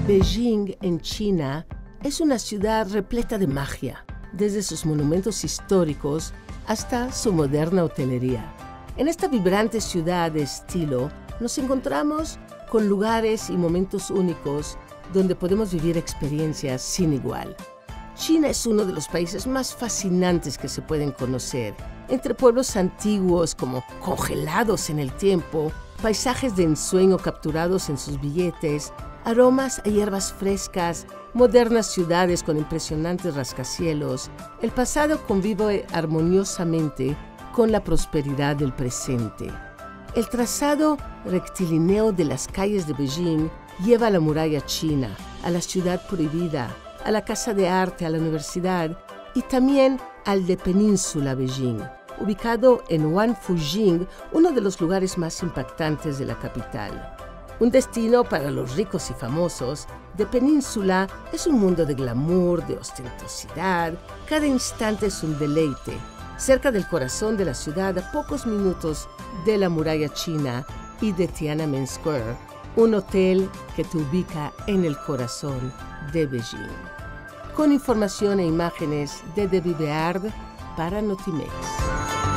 Beijing, en China, es una ciudad repleta de magia, desde sus monumentos históricos hasta su moderna hotelería. En esta vibrante ciudad de estilo, nos encontramos con lugares y momentos únicos donde podemos vivir experiencias sin igual. China es uno de los países más fascinantes que se pueden conocer, entre pueblos antiguos como congelados en el tiempo, paisajes de ensueño capturados en sus billetes, aromas a hierbas frescas, modernas ciudades con impresionantes rascacielos. El pasado convive armoniosamente con la prosperidad del presente. El trazado rectilíneo de las calles de Beijing lleva a la muralla china, a la ciudad prohibida, a la casa de arte, a la universidad y también al de Península Beijing, ubicado en Wangfujing, uno de los lugares más impactantes de la capital. Un destino para los ricos y famosos, de Península es un mundo de glamour, de ostentosidad. Cada instante es un deleite. Cerca del corazón de la ciudad, a pocos minutos de la muralla china y de Tiananmen Square, un hotel que te ubica en el corazón de Beijing. Con información e imágenes de Debbie Beard para Notimex.